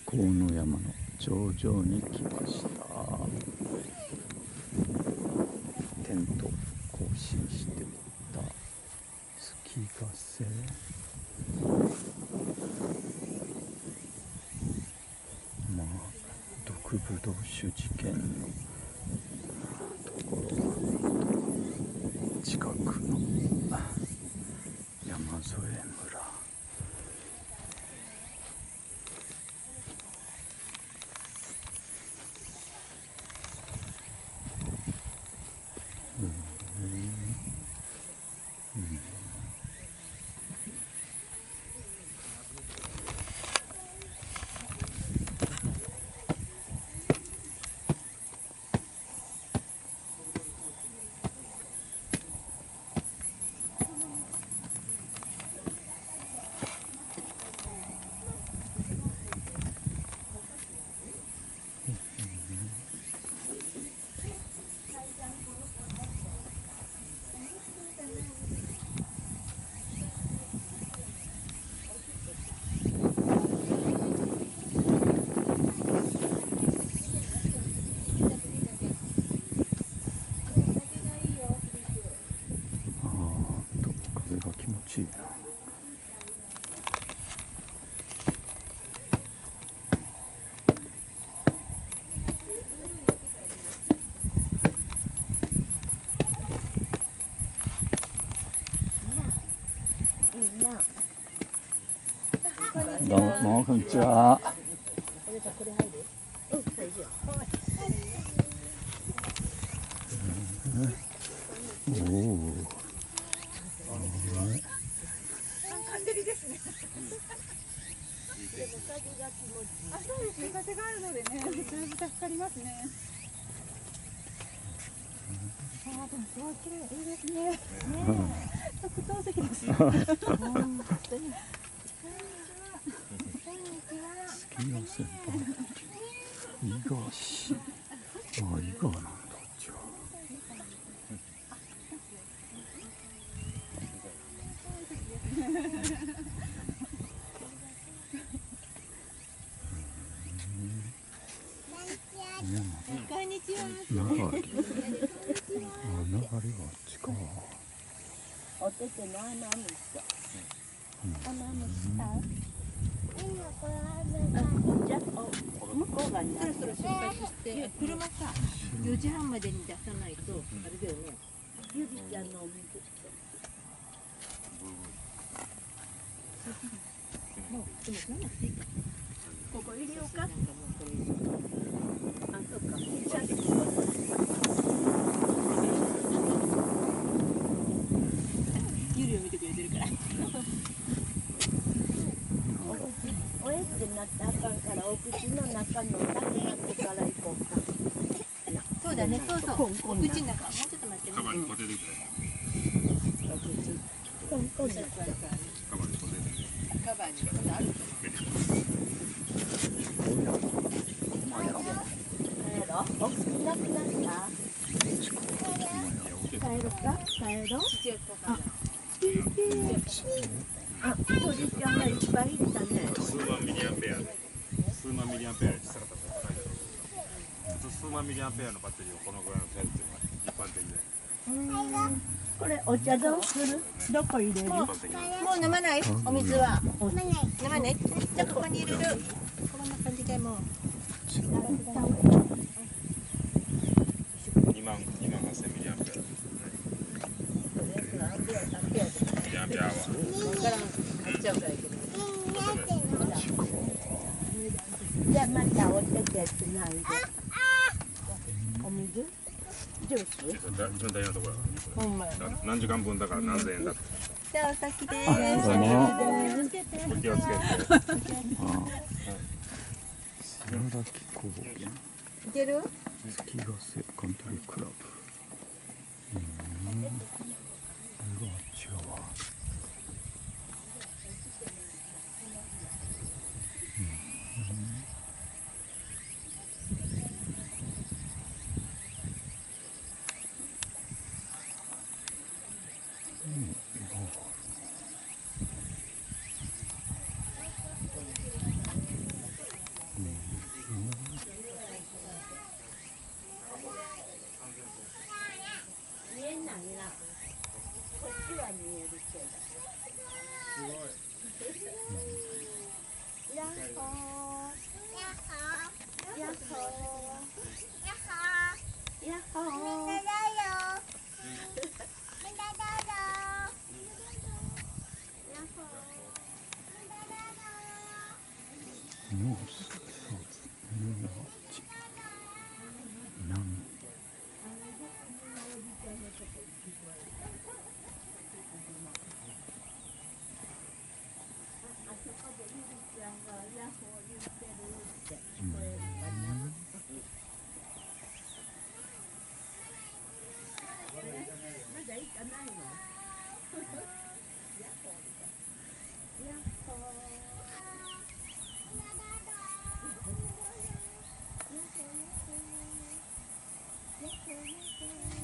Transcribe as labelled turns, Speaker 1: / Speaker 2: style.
Speaker 1: 高野山の頂上に来ました。テント更新してた月ヶ瀬、毒ブドウ酒事件のところ近くの山添村。風が気持ちいいな。どうもこんにちは。おお。
Speaker 2: あ、そうですね。風があるのでね、だいぶ助かりますね。あ、でもすごい綺麗、いいですね。ねえ、特等席です。本当に。こんにちは。
Speaker 1: 月の先輩たち。伊賀市。あ、伊賀なんだ。じゃあ。
Speaker 2: こんにちは。
Speaker 1: 流れがあっちか。
Speaker 3: お手手の穴も一緒。穴も下。じゃあ、向こうがね。
Speaker 4: そろそろ出発して、車さ、4時半までに出さないと、あれだよね。
Speaker 3: ゆりちゃんのお水。
Speaker 4: もう、でもそんなくていいか。
Speaker 3: ここ入れようか。
Speaker 4: なんかもうこれ。
Speaker 3: あ、そうか。
Speaker 4: ゆりを見てくれてるから。
Speaker 3: おえってなってあかんから、お口の中のなくなってから行こうか。
Speaker 4: そうだね、そうそう。お口の中、もうちょっと待ってね。
Speaker 5: カバーにポテトいくら
Speaker 3: コンコンだ。
Speaker 5: カバーにポテト
Speaker 4: カバーにこれある。
Speaker 3: お口なくなった。帰ろうか。帰ろう。あ、鳥ちゃんがいっぱいいたね。
Speaker 5: 数万ミリアンペアで数万ミリアンペアで小さかったら高いだろう。普通数万ミリアンペアのバッテリーをこのぐらいのサイズっていうのが一般的で。
Speaker 3: これお茶どうする？どこ入れる？
Speaker 4: もう飲まない？お水は。飲まない？じゃあここに入れる。こんな感じでもう。
Speaker 5: 2万8000ミリアンペア。ミリアンペアは。
Speaker 4: ここから買っちゃうからいけない。
Speaker 3: じゃあまたお手手つないで。お水？ジュース？
Speaker 5: 一番大事なところ
Speaker 4: ほんまや。
Speaker 5: 何時間分だから何千円だって。
Speaker 4: じゃあお先で
Speaker 1: あ、どうも。
Speaker 5: お気をつけて。
Speaker 1: 白滝高原
Speaker 4: いける？
Speaker 1: 月ヶ瀬カントリークラブ。これがあっち側。 ノース、サウス、ノーチ、南。
Speaker 3: Yes,